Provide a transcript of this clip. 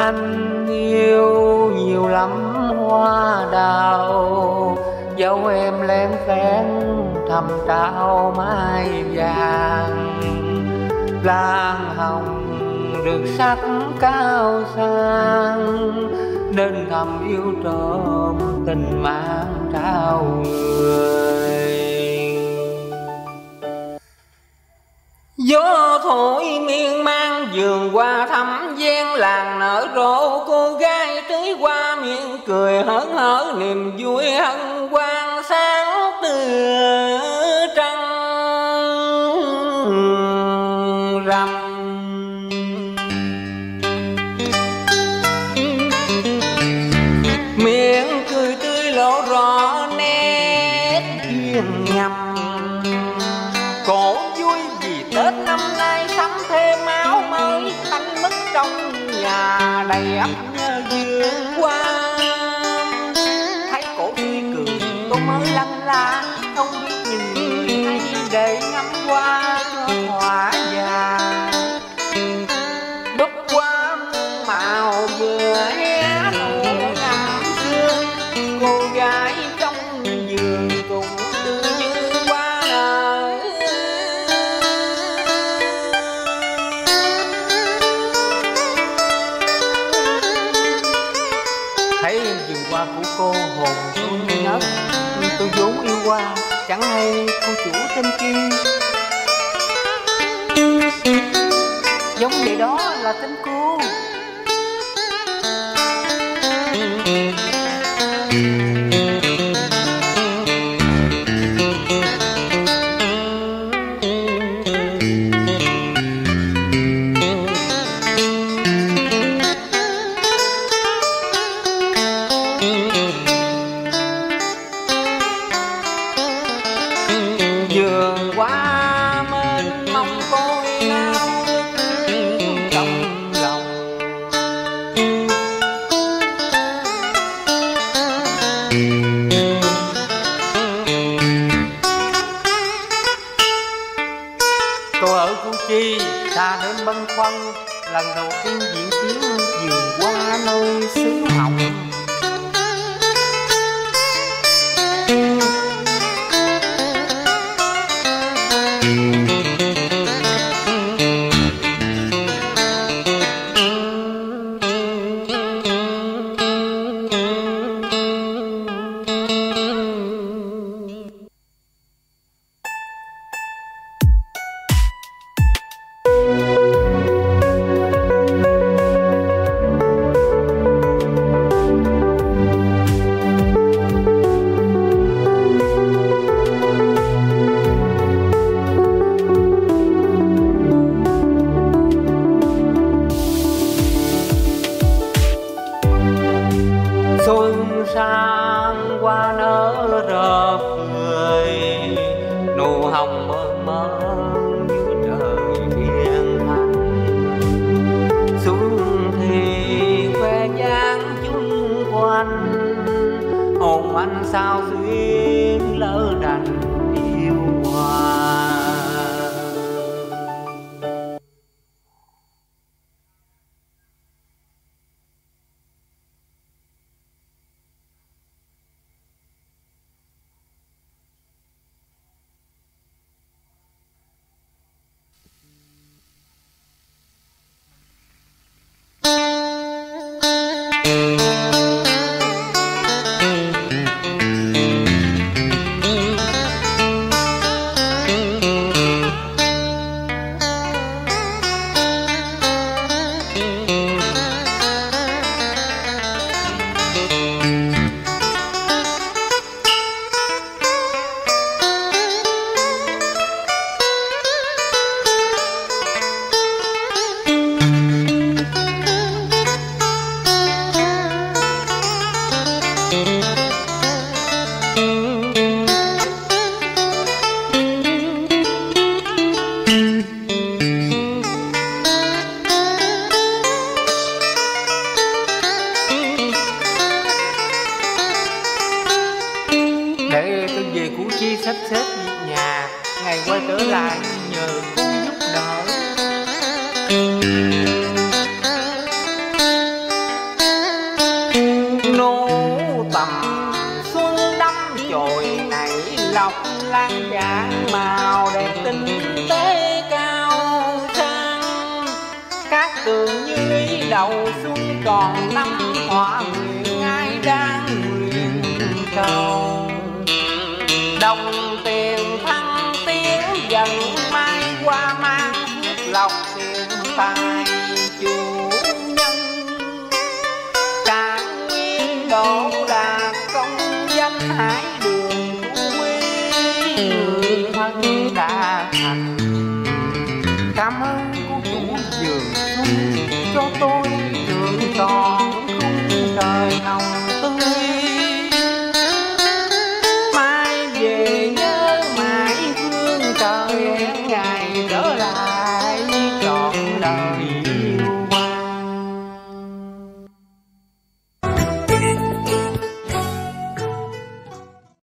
Anh yêu nhiều lắm hoa đào, dấu em lén phén thầm trao mai vàng. Lan hồng được sắc cao sang, nên thầm yêu trộm tình mang trao người. Gió thổi miên man vườn hoa thắm gian, làng nở rộ cô gái tưới qua miệng cười hớn hở, niềm vui hân hoan sáng từ trăng rằm. Miệng cười tươi lộ rõ nét duyên ngầm, cổ vui vì Tết năm nay sắm thêm áo mới, thanh mất trong nhà đầy ắp nhớ vườn hoa. Thấy cổ tươi cười tôi mới lăn la, không biết nhìn người hay để ngắm hoa cho thỏa già. Búp hoa màu vừa hé nở năm xưa, cô gái trong vườn cũng tươi như hoa nở. Thấy vườn hoa của cô hồn tôi ngất, tôi vốn yêu hoa chẳng hay cô chủ tên kia. Giống vậy đó là tên cô. Vườn hoa mênh mông tôi nao nức trong lòng, tôi ở Củ Chi xa đến băn khoăn, lần đầu tiên diễn kiến vườn hoa nơi xứ Hồng. tường như ý đầu xuân còn năm họa nguyện ai đang nguyện cầu. Đồng tiền thăng tiến dần mai qua mang phước lộc tiền tài chủ nhân. Cạn nguyên độ đạt công danh hải đường phú quý người thân đã thành. Cảm ơn cô chủ vườn xuân cho tôi trường tròn khung trời hồng.